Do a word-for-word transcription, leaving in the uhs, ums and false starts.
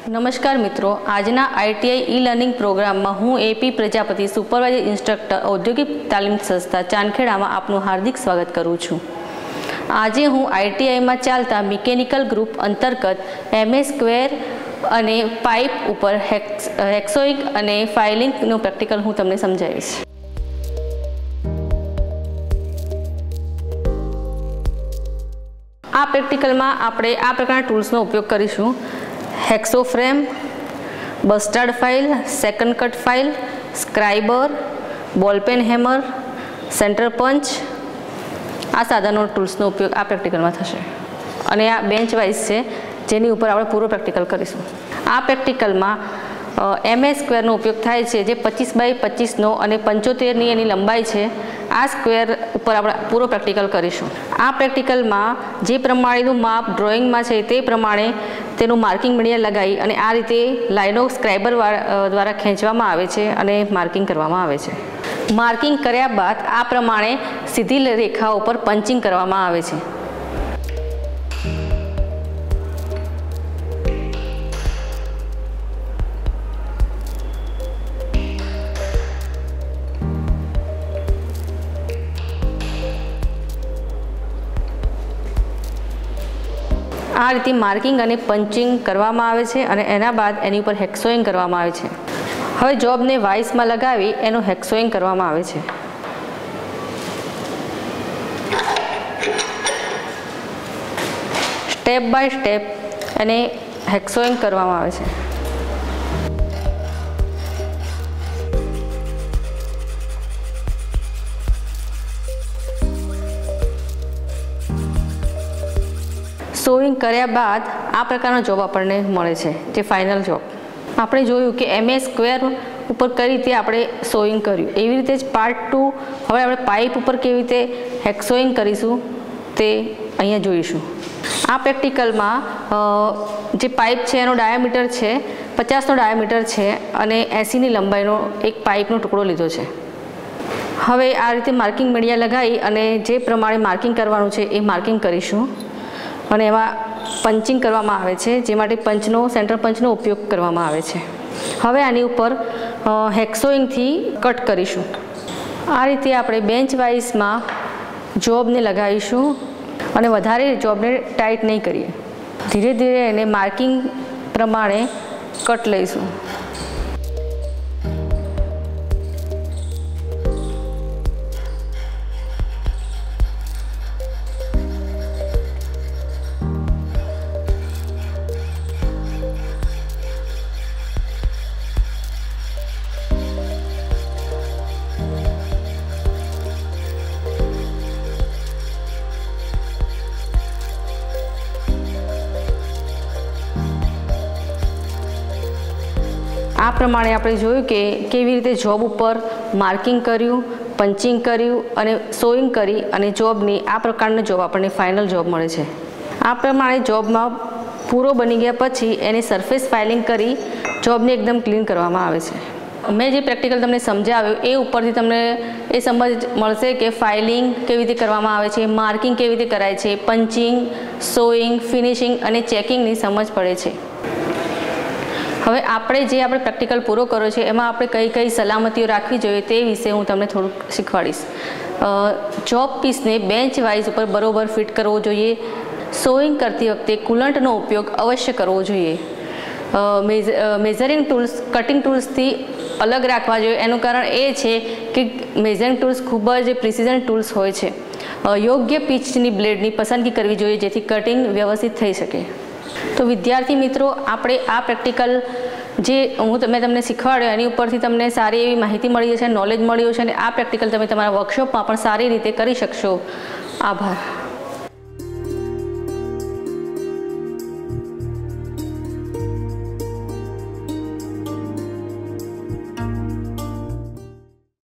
नमस्कार मित्रों, आजना आईटीआई ई लर्निंग प्रोग्राम में हूँ एपी प्रजापति सुपरवाइजर इंस्ट्रक्टर औद्योगिक तालीम संस्था चांदखेड़ा में आपनु हार्दिक स्वागत करूँ छूँ। आज हूँ आईटीआई में चालता मिकेनिकल ग्रुप अंतर्गत एमए स्क्वेर अने पाइप उपर हेक्स हेक्सोइक अने फाइलिंग प्रेक्टिकल हूँ तमने समजावीश। आ प्रेक्टिकल में आपणे आ प्रकारना टूल्सनो उपयोग करीशुं। Hacksaw frame, bastard file, second cut file, scriber, ball pen hammer, centre punch आ साधनों टूल्सनो उपयोग आ प्रेक्टिकल में थशे अने आ बेंच वाइज है जेनी उपर आपणे पूरो प्रेक्टिकल करीशुं। आ प्रेक्टिकल में एमए स्क्वेर उपयोग थाय छे जे पच्चीस बाय पच्चीस नो अने पंचोतेर नी एनी लंबाई है। आ स्क्वेर उपर आपणे पूरो प्रेक्टिकल करीशुं। आ प्रेक्टिकल में जे प्रमाणेनुं माप ड्रॉइंग में छे ते प्रमाणे तेनुं मार्किंग मीडिया लगाई अने आ रीते लाइनो स्क्राइबर द्वारा खेंचवामां आवे छे अने मार्किंग करवामां आवे छे। मार्किंग कर्या बाद आ प्रमाणे सीधी रेखाओ पर पंचिंग करवामां आवे छे। आ रीते मार्किंग अने पंचिंग करवामां आवे छे अने एना बाद एनी उपर हेक्सोइंग करवामां आवे छे। हवे जॉब ने वाइस में लगावी एनु हेक्सोइंग करवामां आवे छे। स्टेप बाय स्टेप एने हेक्सोइंग करवामां आवे छे। सोइंग कर्या बाद आ प्रकारनो जॉब आपणे मळे छे जे फाइनल जॉब। आपणे जोयुं के एमए स्क्वेर उपर कई रीते आपणे सोइंग कर्युं, एवी रीते ज पार्ट टू हवे आपणे पाइप उपर केवी रीते हेक्सोइंग करीशुं ते अहींया जोईशुं। आ प्रेक्टिकल में जे पाइप छे एनो डायामीटर छे पचास नो डायामीटर छे अने एसी नी लंबाईनो एक पाइपनो टुकड़ो लीधो छे। हवे आ रीते मार्किंग मीडिया लगाई अने जे प्रमाणे मार्किंग करवानुं छे ए मार्किंग करीशुं अने एमां पंचिंग करवामां आवे छे जे माटे पंचनो सेंटर पंचनो उपयोग करवामां आवे छे। हवे आनी उपर हेक्सोइंग थी कट करीशुं। आ रीते आपणे बेंच वाइज में जॉब ने लगावीशुं अने वधारे जॉब ने टाइट नहीं करीए। धीरे धीरे एने मार्किंग प्रमाणे कट लईशुं। आ प्रमाणे आपणे जोयुं के केवी रीते जॉब उपर मार्किंग कर्युं, पंचिंग कर्युं अने सोइंग करी अने जॉबनी आ प्रकारनी जॉब आपणे फाइनल जॉब मळे छे। आ प्रमाणे जॉबमां पूरो बनी गया पछी एनी सरफेस फाइलिंग करी जॉबने एकदम क्लीन करवामां आवे छे। मैं जे प्रेक्टिकल तमने समजाव्युं ए उपरथी तमने ए समज मळशे के फाइलिंग केवी रीते करवामां आवे छे, मार्किंग केवी रीते कराय छे, पंचिंग, सोइंग, फिनिशिंग अने चेकिंगनी समज पड़े छे। हवे आपणे जे आपणे प्रेक्टिकल पूरो कर्यो छे एमां आपणे कई कई सलामतीओ राखवी जोईए ते विषे हूँ तमने थोडुं शीखवाडीश। जॉब पीसने बेंच वाइज उपर बरोबर फिट करवो जोईए। सोइंग करती वखते कूलंटनो उपयोग अवश्य करवो जोईए। मेज मेजरिंग टूल्स कटिंग टूल्स थी अलग राखवा जोईए। एनुं कारण ए छे के मेजरिंग टूल्स खूब ज प्रिसिजन टूल्स होय छे। योग्य पीचनी ब्लेडनी पसंदगी करवी जोईए जेथी कटिंग व्यवस्थित थई शके। तो विद्यार्थी मित्रों आपणे आ प्रेक्टिकल जे हूँ मैं तमने शीखवाड्यो एनी उपरथी तमने सारी एवी माहिती मळी हशे, नॉलेज मळ्युं हशे अने आ प्रेक्टिकल तमे तमारा वर्कशॉप में पण सारी रीते करी शकशो। आभार।